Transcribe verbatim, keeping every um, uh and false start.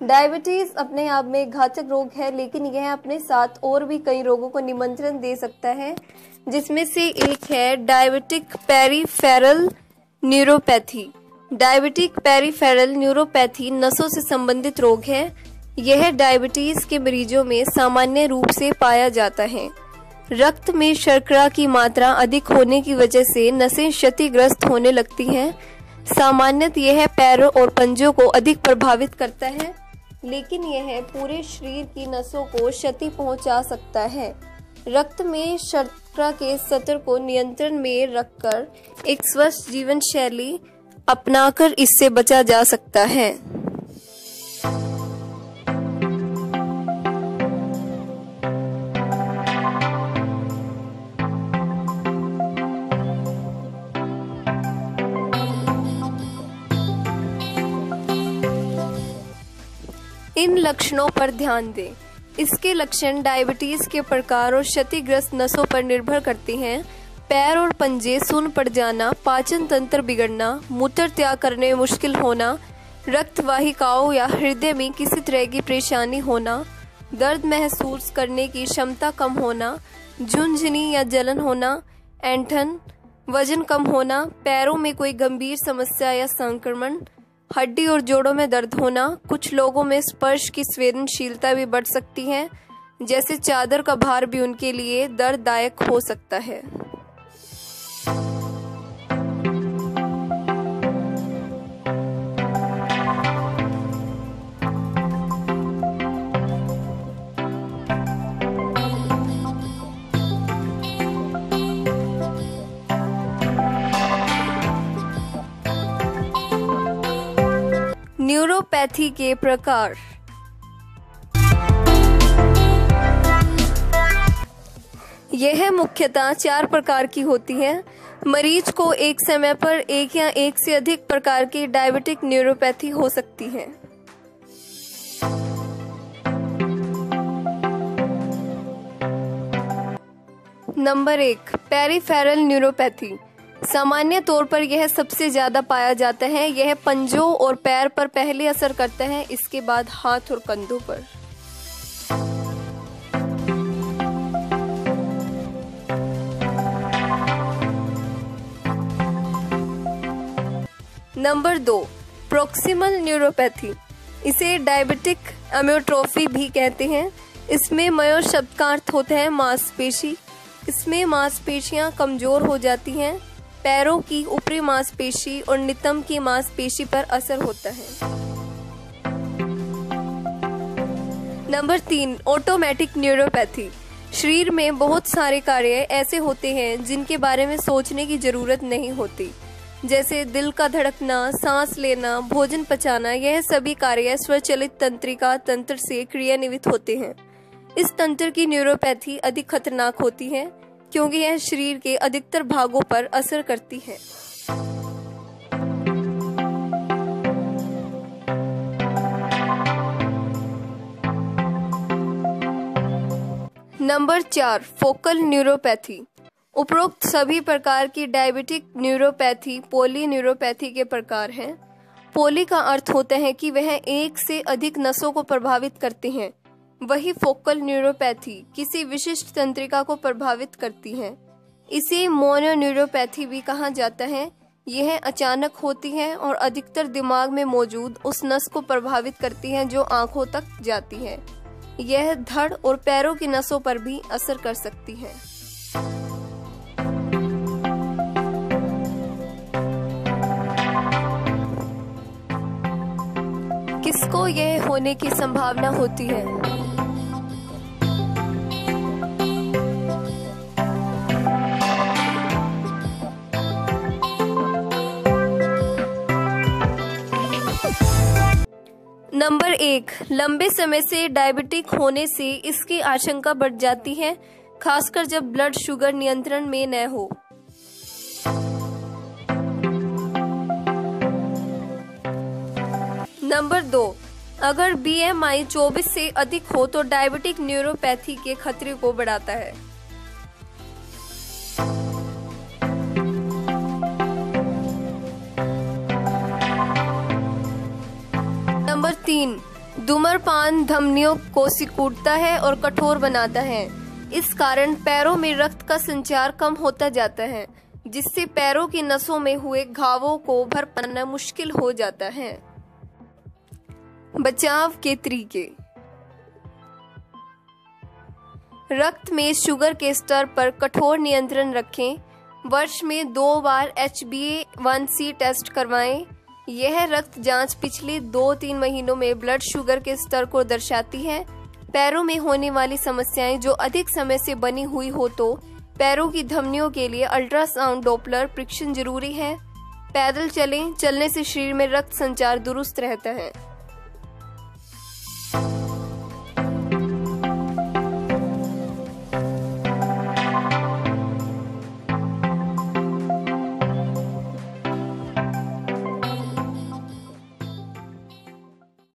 Diabetes अपने आप में एक घातक रोग है, लेकिन यह अपने साथ और भी कई रोगों को निमंत्रण दे सकता है, जिसमें से एक है diabetic peripheral neuropathy. Diabetic peripheral neuropathy नसों से संबंधित रोग है। यह डायबिटीज के मरीजों में सामान्य रूप से पाया जाता है। रक्त में शर्करा की मात्रा अधिक होने की वजह से नसें क्षतिग्रस्त होने लगती हैं। सामान्यतः यह पैरों और पंजों को अधिक प्रभावित करता है, लेकिन यह पूरे शरीर की नसों को क्षति पहुंचा सकता है। रक्त में शर्करा के स्तर को नियंत्रण में रखकर एक स्वस्थ जीवन शैली अपनाकर इससे बचा जा सकता है। इन लक्षणों पर ध्यान दें। इसके लक्षण डायबिटीज के प्रकार और क्षतिग्रस्त नसों पर निर्भर करते हैं। पैर और पंजे सुन्न पड़ जाना, पाचन तंत्र बिगड़ना, मूत्र त्याग करने में मुश्किल होना, रक्त वाहिकाओं या हृदय में किसी तरह की परेशानी होना, दर्द महसूस करने की क्षमता कम होना, झुनझुनी या जलन होना, ऐंठन, वजन कम होना, पैरों में कोई गंभीर समस्या या संक्रमण, हड्डी और जोड़ों में दर्द होना। कुछ लोगों में स्पर्श की संवेदनशीलता भी बढ़ सकती है, जैसे चादर का भार भी उनके लिए दर्ददायक हो सकता है। न्यूरोपैथी के प्रकार। यह मुख्यतः चार प्रकार की होती है। मरीज को एक समय पर एक या एक से अधिक प्रकार की डायबिटिक न्यूरोपैथी हो सकती है। नंबर एक, पेरिफेरल न्यूरोपैथी। सामान्य तौर पर यह सबसे ज्यादा पाया जाता है। यह पंजों और पैर पर पहले असर करता है, इसके बाद हाथ और कंधों पर। नंबर दो, प्रोक्सिमल न्यूरोपैथी। इसे डायबिटिक अम्योट्रोफी भी कहते हैं। इसमें मयो शब्द का अर्थ होता है मांसपेशी। इसमें मांसपेशियां कमजोर हो जाती हैं। पैरों की ऊपरी मांसपेशी और नितंब की मांसपेशी पर असर होता है। नंबर तीन, ऑटोमेटिक न्यूरोपैथी। शरीर में बहुत सारे कार्य ऐसे होते हैं जिनके बारे में सोचने की जरूरत नहीं होती, जैसे दिल का धड़कना, सांस लेना, भोजन पचाना। यह सभी कार्य स्वचालित तंत्रिका तंत्र से क्रियान्वित होते हैं। इस तंत्र की न्यूरोपैथी अधिक खतरनाक होती है, क्योंकि यह शरीर के अधिकतर भागों पर असर करती है। नंबर चार, फोकल न्यूरोपैथी। उपरोक्त सभी प्रकार की डायबिटिक न्यूरोपैथी पॉली न्यूरोपैथी के प्रकार हैं। पॉली का अर्थ होता है कि वह एक से अधिक नसों को प्रभावित करते हैं। वही फोकल न्यूरोपैथी किसी विशिष्ट तंत्रिका को प्रभावित करती है। इसे मोनो न्यूरोपैथी भी कहा जाता है। यह अचानक होती है और अधिकतर दिमाग में मौजूद उस नस को प्रभावित करती है जो आंखों तक जाती है। यह धड़ और पैरों की नसों पर भी असर कर सकती है। किसको यह होने की संभावना होती है? नंबर एक, लंबे समय से डायबिटिक होने से इसकी आशंका बढ़ जाती है, खासकर जब ब्लड शुगर नियंत्रण में न हो। नंबर दो, अगर बी एम आई चौबीस से अधिक हो तो डायबिटिक न्यूरोपैथी के खतरे को बढ़ाता है। नंबर तीन, धूम्रपान धमनियों को सिकुड़ता है और कठोर बनाता है। इस कारण पैरों में रक्त का संचार कम होता जाता है, जिससे पैरों की नसों में हुए घावों को भर पाना मुश्किल हो जाता है। बचाव के तरीके। रक्त में शुगर के स्तर पर कठोर नियंत्रण रखें। वर्ष में दो बार H B A one C test करवाएं। यह रक्त जांच पिछले दो तीन महीनों में ब्लड शुगर के स्तर को दर्शाती है। पैरों में होने वाली समस्याएं जो अधिक समय से बनी हुई हो तो पैरों की धमनियों के लिए अल्ट्रासाउंड डॉपलर परीक्षण जरूरी है। पैदल चलें, चलने से शरीर में रक्त संचार दुरुस्त रहता है।